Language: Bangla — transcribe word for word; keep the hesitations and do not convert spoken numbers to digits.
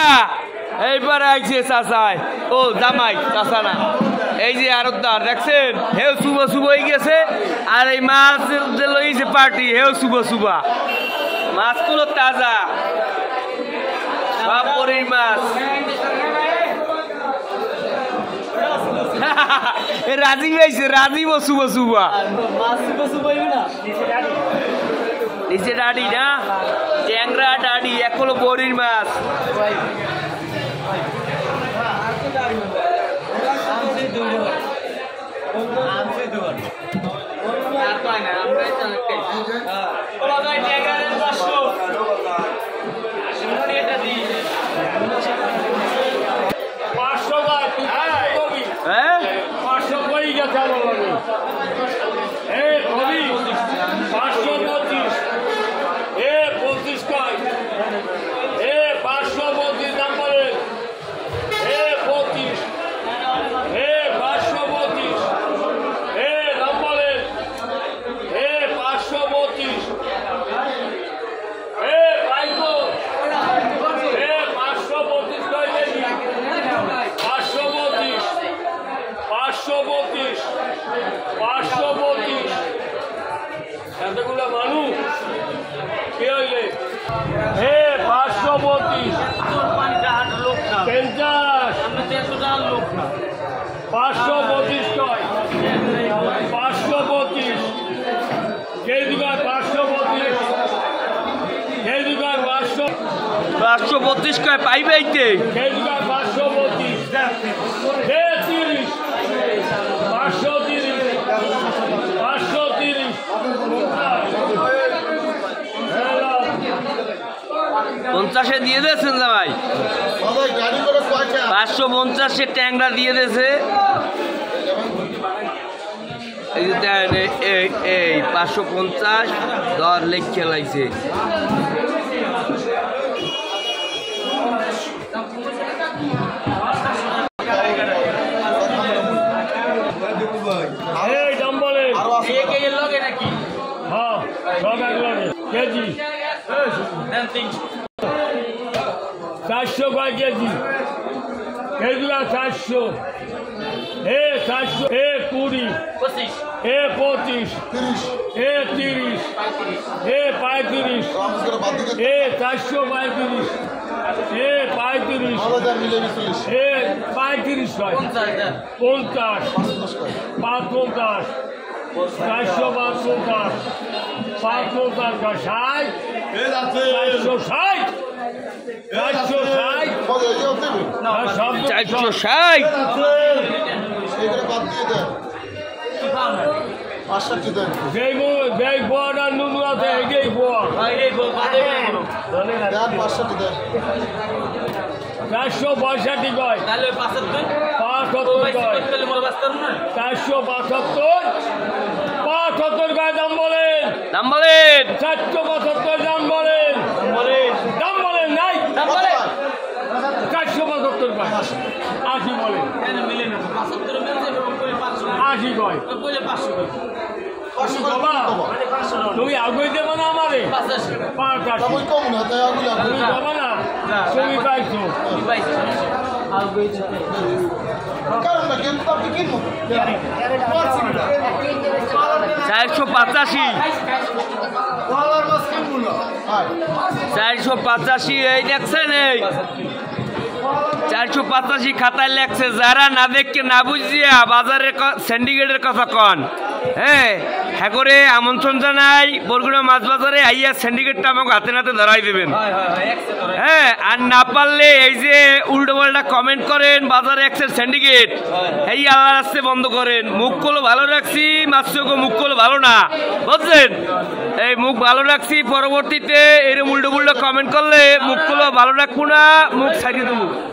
এইবারে আইছে চাচাই ও জামাই চাচা না এই যে আরতদার দেখছেন হেও সুবা সুবা হয়ে গেছে আর এই মাছ যে লইছে পার্টি হেও সুবা সুবা মাছগুলো তাজা সব পরির মাছ রাজীব আইছে রাজীব সুবা সুবা নিচে ডাডি না ট্যাংরা ডাডি একলো বড়ির মাছ পাঁচশো পঁচিশ কয় পাঁচশো পঁচিশ কেজি কয় পাঁচশো পঁচিশ কেজি কয় পাঁচশো পাঁচশো পঁচিশ কয় পাইবাইতে কেজি কয় পাঁচশো পঁচিশ তিরিশ পাঁচশো তিরিশ পাঁচশো তিরিশ পঞ্চাশে দিয়ে দিয়েছেন জামাই পাঁচশো পঞ্চাশে ট্যাংরা দিয়ে দিয়েছে এই যে এই এই পাঁচশো পঞ্চাশ দর লেখ খেলাইছে কেজি চারশো কয় কেজি কেজি চারশো এ চারশো এ কুড়ি এ পঁচিশ এ তিরিশ এ পঁয়ত্রিশ এ চারশো পঁয়ত্রিশ এ পঁয়ত্রিশ এ পঁয়ত্রিশ পঞ্চাশ পাঁচ পঞ্চাশ চারশো পাঁচ পঞ্চাশ পাঁচ পঞ্চাশ ষাট চারশো ষাট চারশো ষাট চারশো ষাট যেই বোয়াটা নুনু আছে এই বোয়া চারশো পঁয়ষট্টি কয় পাঁচসত্তর কয় চারশো পঁচাত্তর পঁচাত্তর কয় দাম বলেন দাম বলেন চারশো পঁচাত্তর দাম বলেন দাম বলেন নাই চারশো পঁচাত্তর কয় আশি বলেন আশি কয় তুমি আগুই দেবো না আমারে তুমি যাবো না তুমি পাইছো চারশো পঁচাশি চারশো পঁচাশি এই দেখছেন এই চারশো পঁচাশি খাতায় লেখছে যারা না দেখকে না বুঝিয়া বাজারের সিন্ডিকেটের কথা কন হ্যাঁ হ্যাঁ করে আমন্ত্রণ জানাই বরগুনা মাছ বাজারে আইয়া সিন্ডিকেটটা আমাকে হাতে নাতে ধরাই দেবেন হ্যাঁ আর না পারলে এই যে উল্টো পাল্টা কমেন্ট করেন বাজারে একসের সিন্ডিকেট এই আল্লাহ রাস্তে বন্ধ করেন মুখগুলো ভালো রাখছি মাছগুলো মুখগুলো ভালো না বুঝছেন এই মুখ ভালো রাখছি পরবর্তীতে এরকম উল্টো উল্টো কমেন্ট করলে মুখগুলো ভালো রাখবো না মুখ ছাড়িয়ে দেবো।